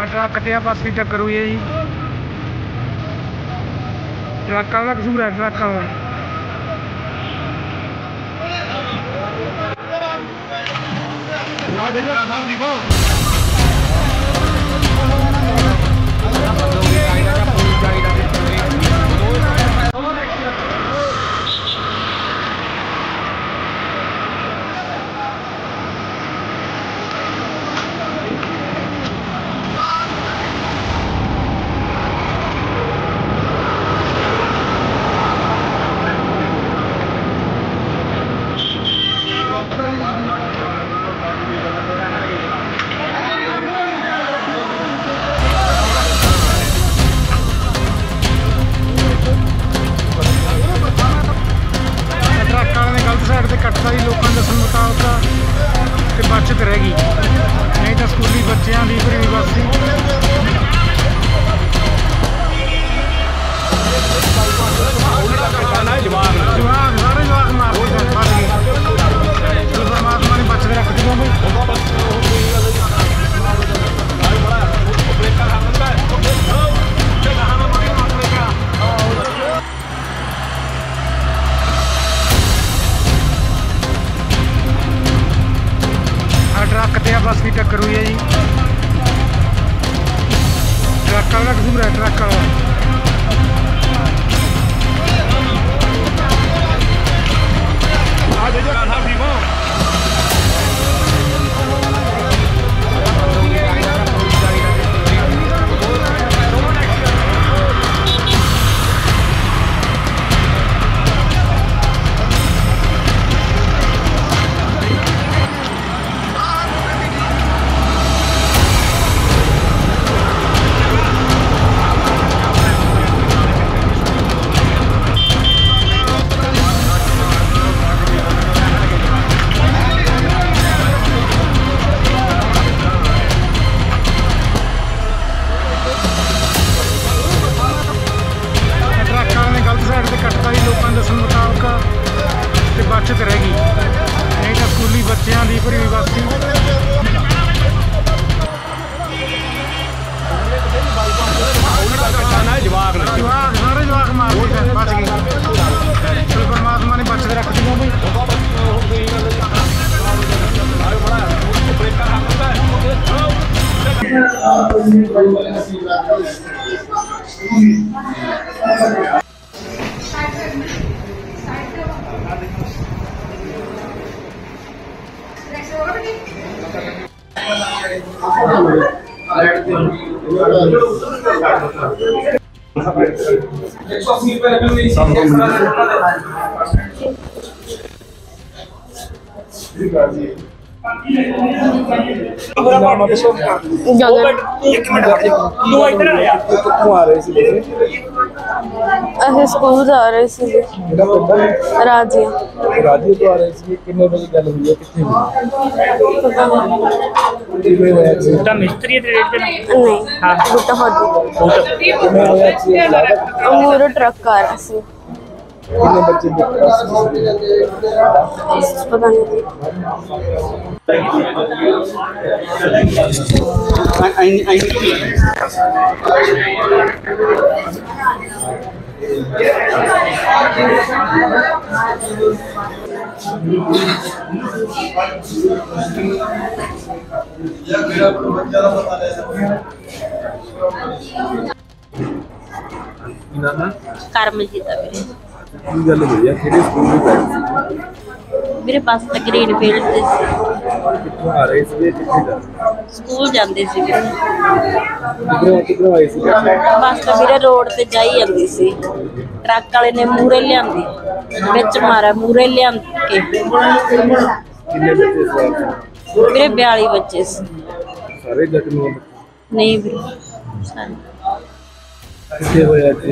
Truck ते पास की टक्कर हुई है जी। ट्रक का कसूर है, ट्रक का। कटता ही लोगों के दसन मुताबिक तो बचत रहेगी, नहीं तो स्कूली बच्चों की गरीबी वासी जवाब सारे जवाब मार फस गए। चलो परमात्मा ने बचत रख दी भाई। ट्रक ते बस की टक्कर हुई है जी। ट्रक वाला कसूर है, ट्रक वाला। कटता ही लोगों के दसन मुताबिक तो बचत रहेगी, नहीं तो स्कूली बच्चों की गरीबी वासी जवाब सारे जवाब मार बच गए। चलो परमात्मा ने बचत रख दी भाई। स्कूल जा रहे थे राजिया तो आ रहे थे। कितने बजे गल हुई है, कितने बजे मिस्त्री नहीं बूटा ट्रक आ रहा सी। कितने बच्चे पता नहीं। ਕਰਮਜੀਤ ਆ ਵੀਰੇ। ਕੀ ਗੱਲ ਹੋਈ ਹੈ, ਕਿਹੜੇ ਸਕੂਲ ਵਿੱਚ ਪੜ੍ਹਦੇ ਸੀ? ਮੇਰੇ ਪਾਸ ਤਾਂ ਗ੍ਰੀਨ ਫੀਲਡ ਤੇ ਸੀ। ਕਿੱਥੋਂ ਆ ਰਹੇ ਸੀ, ਕਿੱਥੇ ਜਾ ਸਕੂਲ ਜਾਂਦੇ ਸੀ ਵੀਰੇ। ਕਿੱਧਰੋਂ ਆਏ ਸੀ? ਬਸ ਤਾਂ ਵੀਰੇ ਰੋਡ ਤੇ ਜਾਈ ਜਾਂਦੀ ਸੀ, ਟਰੱਕ ਵਾਲੇ ਨੇ ਮੂਹਰੇ ਲਿਆਂਦੀ, ਵਿੱਚ ਮਾਰਿਆ, ਮੂਹਰੇ ਲਿਆਂਦ ਕੇ। ਕਿੰਨੇ ਬੱਚੇ ਸੀ ਵੀਰੇ? 42 ਬੱਚੇ ਸੀ। ਸਾਰੇ ਜ਼ਖਮੀ? ਨਹੀਂ ਵੀਰੇ, ਸਾਰੇ। ਕਿੱਥੇ ਹੋਇਆ ਜੀ?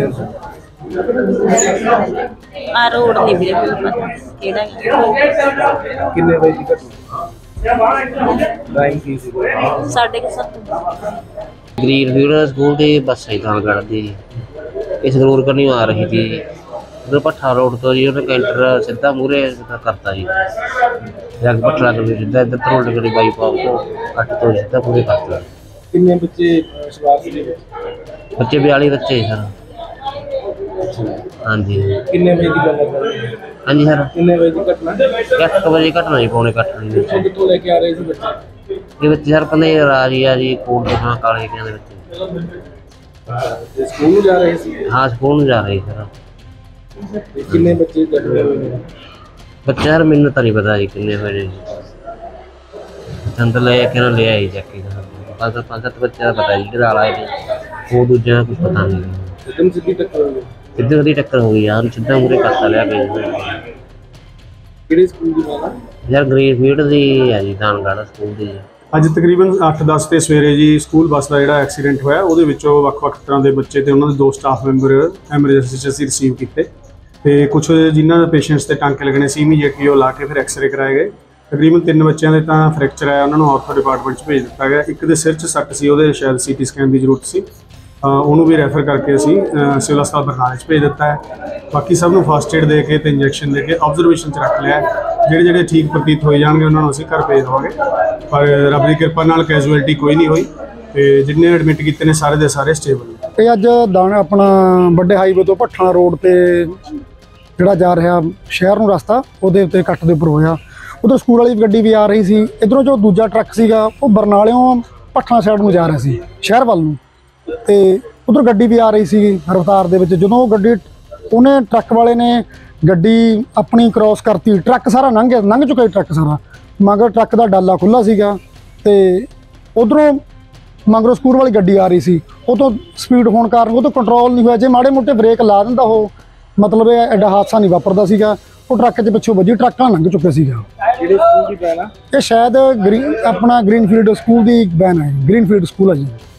ਆ ਰੋਡ ਨਹੀਂ ਵੀਰੇ ਮੈਨੂੰ ਪਤਾ ਕਿਹੜਾ। ਕਿੰਨੇ ਵਜੇ ਦੀ ਘਟਨਾ? ਟਾਈਮ ਕੀ ਸੀ? 7:30। ग्रीन फील्ड स्कूल की बस ही थानगढ़ की इस रोड करनी आ रही थी। उधर भट्ठा रोड तो जी उन्हें कैंटर सीधा मूहरे करता जी, जग भट्ठा सीधा इधर रोड करी बाईपास को 8 तो सीधा पूरे करता। ਕਿੰਨੇ ਬੱਚੇ ਸਵਾਰ ਸੀ ਵਿੱਚ? ਬੱਚੇ 42 ਬੱਚੇ ਸਰ। ਹਾਂਜੀ ਕਿੰਨੇ ਵਜੇ ਦੀ ਗੱਲ ਹੈ? ਹਾਂਜੀ ਸਰ। ਕਿੰਨੇ ਵਜੇ ਦੀ ਘਟਨਾ? 8 ਵਜੇ ਘਟਨਾ ਜੀ, ਪੌਣੇ 8 ਵਜੇ। ਕਿੱਥੋਂ ਲੈ ਕੇ ਆ ਰਹੇ ਸੀ ਬੱਚੇ? ਇਹ ਬੱਚੇ ਸਰ ਕਹਿੰਦੇ ਰਾਜੀ ਆ ਜੀ, ਕੋਟ ਦੇ ਥਾਂ ਕਾਲੇ ਕਿਆਂ ਦੇ ਬੱਚੇ। ਤੇ ਸਕੂਲ ਨੂੰ ਜਾ ਰਹੇ ਸੀ? ਹਾਂ ਸਕੂਲ ਨੂੰ ਜਾ ਰਹੇ ਸਰ। ਤੇ ਕਿੰਨੇ ਬੱਚੇ ਜ਼ਖਮੀ ਹੋਏ ਨੇ? ਬੱਚੇ ਸਰ ਮੈਨੂੰ ਤਾਂ ਨਹੀਂ ਪਤਾ ਜੀ ਕਿੰਨੇ ਹੋਏ ਨੇ। ਸੰਤ ਲੈ ਕੇ ਨਾ ਲੈ ਆਈ ਚੱਕੀ ਦਾ। ਪੰਜ ਸੱਤ ਬੱਚਿਆਂ ਦਾ ਪਤਾ ਜੀ ਕਿਹੜਾ ਆਲਾ ਹੈ, ਉਹ ਦੂਜਿਆਂ ਦਾ ਕੁਛ ਪਤਾ ਨਹੀਂ। ਇੱਕਦਮ ਸਿੱਧੀ ਟੱਕਰ ਹੋਈ? ਸਿੱਧੇ ਉਹਦੀ ਟੱਕਰ ਹੋ ਗਈ ਯਾਰ, ਸਿੱਧਾ ਮੂਹਰੇ ਕਰਤਾ ਲਿਆ ਕੇ। ਕਿਹੜੇ ਸਕੂਲ ਦੀ ਗੱਲ ਹੈ? ਯਾਰ ਗ੍ਰੀਨ ਫੀਲਡ ਦੀ ਹੈ ਜੀ, ਦਾਨਗੜ੍ਹ ਸਕੂਲ ਦੀ। ਅੱਜ ਤਕਰੀਬਨ 8-10 ਤੇ ਸਵੇਰੇ ਜੀ ਸਕੂਲ ਬੱਸ ਦਾ ਜਿਹੜਾ ਐਕਸੀਡੈਂਟ ਹੋਇਆ, ਉਹਦੇ ਵਿੱਚੋਂ ਵੱਖ-ਵੱਖ ਤਰ੍ਹਾਂ ਦੇ ਬੱਚੇ ਤੇ ਉਹਨਾਂ ਦੇ 2 ਸਟਾਫ ਮੈਂਬਰ ਐਮਰਜੈਂਸੀ 'ਚ ਅਸੀਂ ਰਿਸੀਵ ਕੀਤੇ ਤੇ ਕੁਝ ਜਿਨ੍ਹਾਂ ਦੇ ਪੇਸ਼ੈਂਟਸ ਤੇ ਟਾਂਕੇ ਲੱਗਣੇ ਸੀ ਇਮੀਡੀਏਟਲੀ ਉਹ ਲਾ ਕੇ ਫਿਰ ਐਕਸਰੇ ਕਰਾਏ ਗਏ। ਤਕਰੀਬਨ 3 ਬੱਚਿਆਂ ਦੇ ਤਾਂ ਫ੍ਰੈਕਚਰ ਆਇਆ, ਉਹਨਾਂ ਨੂੰ ਆਰਥੋ ਡਿਪਾਰਟਮੈਂਟ 'ਚ ਭੇਜ ਦਿੱਤਾ ਗਿਆ। ਇੱਕ ਦੇ ਸਿਰ 'ਚ ਸੱਟ ਸੀ, ਉਹਦੇ ਸ਼ਾਇਦ ਸੀਟੀ ਸਕੈਨ ਦੀ ਜ਼ਰੂਰਤ ਸੀ, ਉਹਨੂੰ ਵੀ ਰੈਫਰ ਕਰਕੇ ਅਸੀਂ ਸਿਵਲ ਹਸਪਤਾਲ ਬਰਨਾਲੇ 'ਚ ਭੇਜ ਦਿੱਤਾ ਹੈ। ਬਾਕੀ ਸਭ ਨੂੰ ਫਸਟ ਏਡ ਦੇ ਕੇ ਤੇ ਇੰਜੈਕਸ਼ਨ ਦੇ ਕੇ ਆਬਜ਼ਰਵੇਸ਼ਨ 'ਚ ਰੱਖ ਲਿਆ ਹੈ। ਜਿਹੜੇ ਠੀਕ ਪ੍ਰਤੀਤ ਹੋਏ ਜਾਣਗੇ ਉਹਨਾਂ ਨੂੰ ਅਸੀਂ ਘਰ ਭੇਜ ਦੇਵਾਂਗੇ, ਪਰ ਰੱਬ ਦੀ ਕਿਰਪਾ ਨਾਲ ਕੈਜੂਅਲਟੀ ਕੋਈ ਨਹੀਂ ਹੋਈ ਤੇ ਜਿੰਨੇ ਐਡਮਿਟ ਕੀਤੇ ਨੇ ਸਾਰੇ ਦੇ ਸਾਰੇ ਸਟੇਬਲ ਨੇ। ਇਹ ਅੱਜ ਆਪਣਾ ਵੱਡੇ ਹਾਈਵੇ ਤੋਂ ਭੱਠਾ ਰੋਡ ਤੇ ਜਿਹੜਾ ਜਾ ਰਿਹਾ ਸ਼ਹਿਰ ਨੂੰ ਰਸਤਾ, ਉਹਦੇ ਉੱਤੇ ਕੱਟ ਦੇ ਉੱਪਰ ਹੋਇਆ। ਉਧਰ ਸਕੂਲ ਵਾਲੀ ਗੱਡੀ ਵੀ ਆ ਰਹੀ ਸੀ, ਇਧਰੋਂ ਜੋ ਦੂਜਾ ਟਰੱਕ ਸੀਗਾ ਉਹ ਬਰਨਾਲਿਓਂ ਭੱਠਾ ਸਾਈਡ ਨੂੰ ਜਾ ਰਿਹਾ ਸੀ ਸ਼ਹਿਰ ਵੱਲ ਨੂੰ, ਤੇ ਉਧਰ ਗੱਡੀ ਵੀ ਆ ਰਹੀ ਸੀ ਰਫ਼ਤਾਰ ਦੇ ਵਿੱਚ। ਜਦੋਂ ਉਹ ਗੱਡੀ ਉਹਨੇ ਟਰੱਕ ਵਾਲੇ ਨੇ ਗੱਡੀ ਆਪਣੀ ਕ੍ਰੋਸ ਕਰਤੀ, ਟਰੱਕ ਸਾਰਾ ਲੰਘ ਚੁੱਕਾ ਸੀ ਟਰੱਕ ਸਾਰਾ, ਮਗਰ ਟਰੱਕ ਦਾ ਡਾਲਾ ਖੁੱਲ੍ਹਾ ਸੀਗਾ ਤੇ ਉਧਰੋਂ ਮਗਰੋਂ ਸਕੂਲ ਵਾਲੀ ਗੱਡੀ ਆ ਰਹੀ ਸੀ, ਉਹ ਤੋਂ ਸਪੀਡ ਹੋਣ ਕਾਰਨ ਉਹ ਤੋਂ ਕੰਟਰੋਲ ਨਹੀਂ ਹੋਇਆ। ਜੇ ਮਾੜੇ ਮੋਟੇ ਬ੍ਰੇਕ ਲਾ ਦਿੰਦਾ ਉਹ ਮਤਲਬ ਇਹ ਐਡਾ ਹਾਦਸਾ ਨਹੀਂ ਵਾਪਰਦਾ ਸੀਗਾ। ਉਹ ਟਰੱਕ 'ਚ ਪਿੱਛੋਂ ਵੱਜੀ, ਟਰੱਕ ਨਾਲ ਲੰਘ ਚੁੱਕਿਆ ਸੀਗਾ। ਕਿਹੜੇ ਸਕੂਲ ਦੀ ਵੈਨ ਆ? ਇਹ ਸ਼ਾਇਦ ਗ੍ਰੀਨਫੀਲਡ ਸਕੂਲ ਦੀ ਵੈਨ ਹੈ, ਗ੍ਰੀਨਫੀਲਡ ਸਕੂਲ ਹੈ ਜੀ।